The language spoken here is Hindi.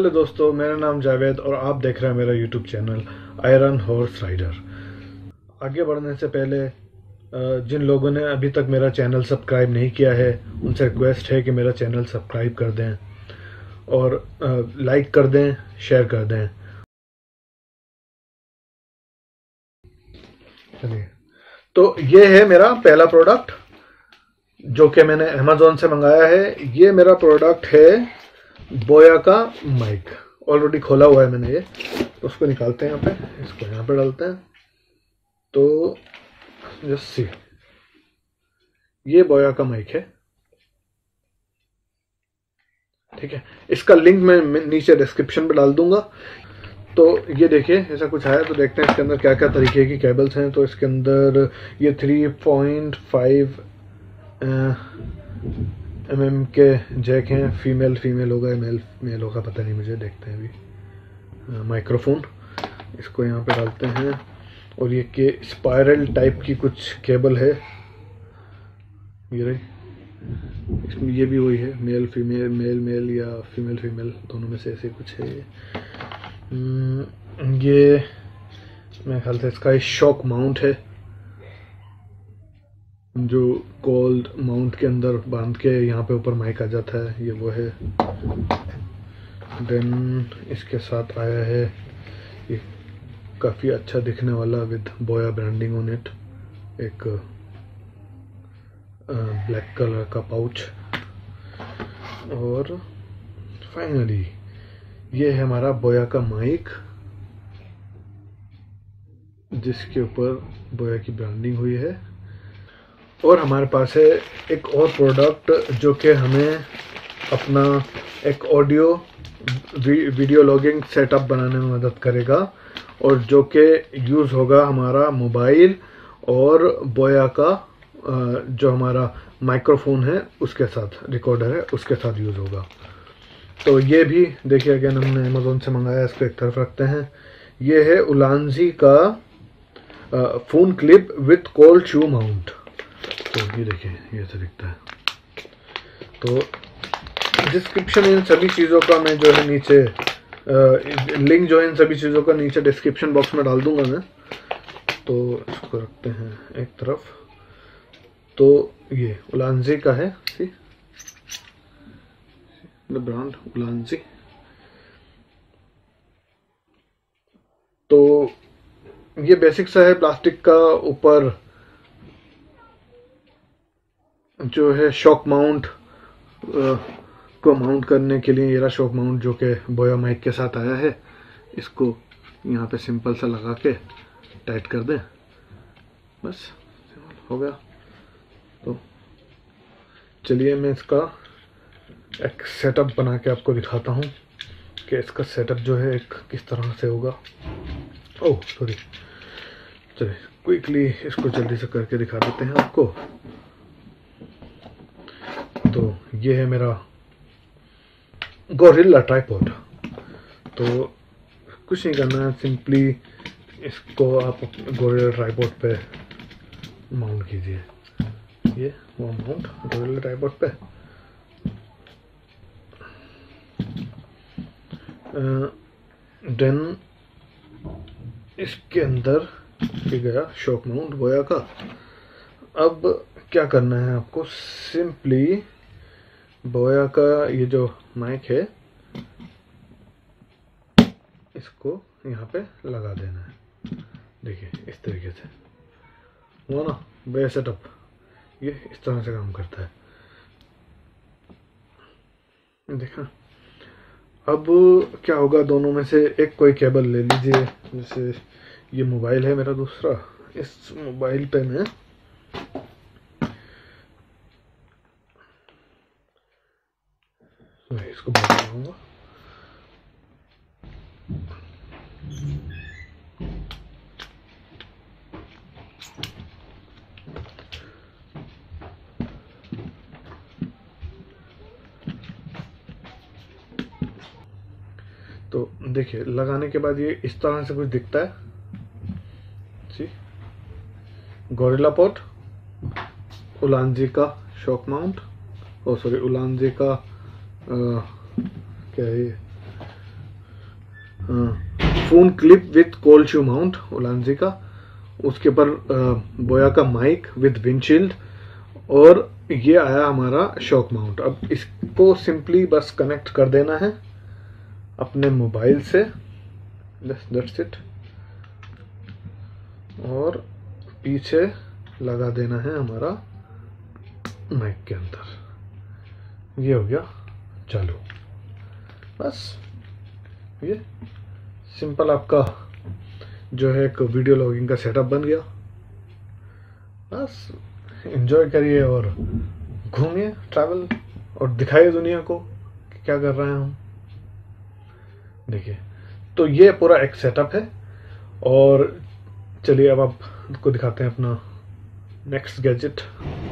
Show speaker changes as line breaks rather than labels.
हेलो दोस्तों, मेरा नाम जावेद और आप देख रहे हैं मेरा YouTube channel iron horse rider. आगे बढ़ने से पहले जिन लोगों ने अभी तक मेरा चैनल सब्सक्राइब नहीं किया है उनसे रिक्वेस्ट है कि मेरा चैनल सब्सक्राइब कर दें और लाइक कर दें, शेयर कर दें। चलिए, तो ये है मेरा पहला प्रोडक्ट जो कि मैंने अमेज़ॉन से मंगाया है। ये मेरा प्रोडक्ट है बोया का माइक। ऑलरेडी खोला हुआ है मैंने ये, तो उसको निकालते हैं। यहाँ पे इसको यहाँ पे डालते हैं। तो जस्ट सी, ये बोया का माइक है, ठीक है। इसका लिंक मैं नीचे डिस्क्रिप्शन पे डाल दूंगा। तो ये देखिए, ऐसा कुछ आया। तो देखते हैं इसके अंदर क्या क्या तरीके की केबल्स हैं। तो इसके अंदर ये 3.5 mm के जैक हैं। फीमेल होगा, मेल होगा, पता नहीं मुझे, देखते हैं अभी। माइक्रोफोन, इसको यहाँ पे डालते हैं। और ये के स्पाइरल टाइप की कुछ केबल है, ये रही। इसमें ये भी वही है, मेल या फीमेल दोनों में से ऐसे कुछ है। ये मेरे ख्याल से इसका शॉक माउंट है, जो कोल्ड माउंट के अंदर बांध के यहाँ पे ऊपर माइक आ जाता है, ये वो है। देन इसके साथ आया है ये काफ़ी अच्छा दिखने वाला with Boya branding on it, एक ब्लैक कलर का पाउच। और फाइनली ये है हमारा बोया का माइक, जिसके ऊपर बोया की ब्रांडिंग हुई है। और हमारे पास है एक और प्रोडक्ट जो कि हमें अपना एक ऑडियो वीडियो लॉगिंग सेटअप बनाने में मदद करेगा, और जो कि यूज़ होगा हमारा मोबाइल और बोया का जो हमारा माइक्रोफोन है उसके साथ, रिकॉर्डर है उसके साथ यूज़ होगा। तो ये भी देखिए, अगेन हमने अमेज़ॉन से मंगाया। इसको एक तरफ रखते हैं। ये है उलांजी का phone clip with cold shoe mount. तो ये देखिए, ये ऐसा दिखता है। तो डिस्क्रिप्शन इन सभी चीज़ों का मैं जो है नीचे लिंक जो है इन सभी चीज़ों का नीचे डिस्क्रिप्शन बॉक्स में डाल दूंगा मैं। तो इसको रखते हैं एक तरफ। तो ये उलांजी का है, सी द ब्रांड उलांजी। तो ये बेसिक सा है, प्लास्टिक का। ऊपर जो है शॉक माउंट को माउंट करने के लिए, ये रहा शॉक माउंट जो कि बोया माइक के साथ आया है। इसको यहाँ पे सिंपल सा लगा के टाइट कर दें, बस हो गया। तो चलिए मैं इसका एक सेटअप बना के आपको दिखाता हूँ कि इसका सेटअप जो है एक किस तरह से होगा। ओह सॉरी, चलिए क्विकली इसको जल्दी से करके दिखा देते हैं आपको। तो ये है मेरा गोरिल्ला ट्राइपॉड। तो कुछ नहीं करना है, सिंपली इसको आप गोरिल्ला ट्राइपॉड पे माउंट कीजिए। ये वो माउंट गोरिल्ला ट्राइपॉड पे। देन इसके अंदर ये गया शॉक माउंट बोया का। अब क्या करना है आपको, सिंपली बोया का ये जो माइक है इसको यहाँ पे लगा देना है। देखिए इस तरीके से वो ना बोया सेटअप ये इस तरह से काम करता है, देखा। अब क्या होगा, दोनों में से एक कोई केबल ले लीजिए। जैसे ये मोबाइल है मेरा दूसरा, इस मोबाइल पे मैं इसको बनाऊंगा। तो देखिए, लगाने के बाद ये इस तरह से कुछ दिखता है। जी, गोरिल्ला पॉड, उलांजी का shock mount, oh sorry Ulanzi का क्या है ये, phone clip with cold shoe mount Ulanzi का, उसके ऊपर बोया का माइक विथ विंडशील्ड, और ये आया हमारा शॉक माउंट। अब इसको सिंपली बस कनेक्ट कर देना है अपने मोबाइल से, दैट्स इट, और पीछे लगा देना है हमारा माइक के अंदर। ये हो गया चालू। बस ये सिंपल आपका जो है एक वीडियो लॉगिंग का सेटअप बन गया। बस एंजॉय करिए और घूमिए, ट्रैवल, और दिखाइए दुनिया को कि क्या कर रहे हैं हम। देखिए, तो ये पूरा एक सेटअप है। और चलिए अब आपको दिखाते हैं अपना नेक्स्ट गैजेट।